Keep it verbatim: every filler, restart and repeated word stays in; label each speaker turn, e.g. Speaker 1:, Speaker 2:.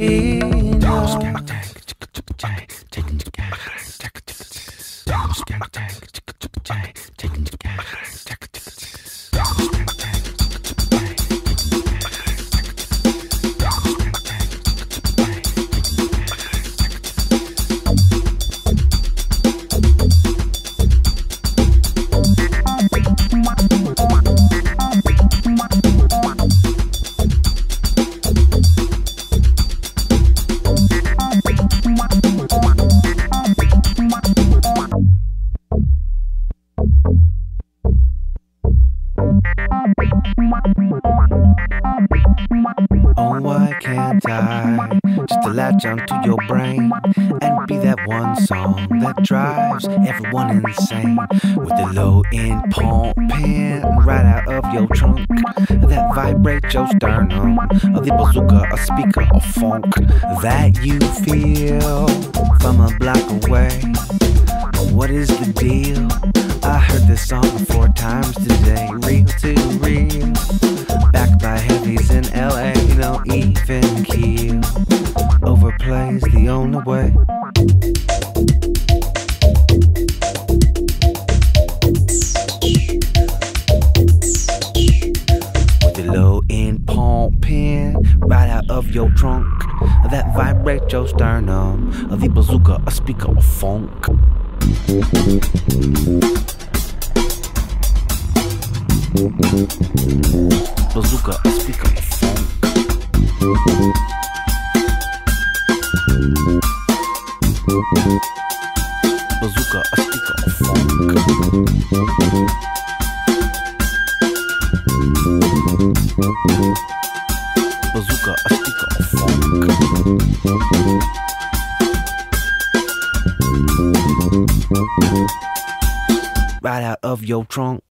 Speaker 1: Oh, why can't I just to latch onto your brain and be that one song that drives everyone insane? With the low end pumping right out of your trunk that vibrates your sternum, of the bazooka, a speaker of funk that you feel from a block away. What is the deal? I heard this song four times today. Real to real, backed by heavies in L A, no even keel. Overplay's the only way. With the low end pumping right out of your trunk that vibrates your sternum, of the bazooka, a speaker of funk. Bazooka, a speaker of funk. Bazooka, a speaker of funk. Bazooka, a speaker of funk. Right out of your trunk.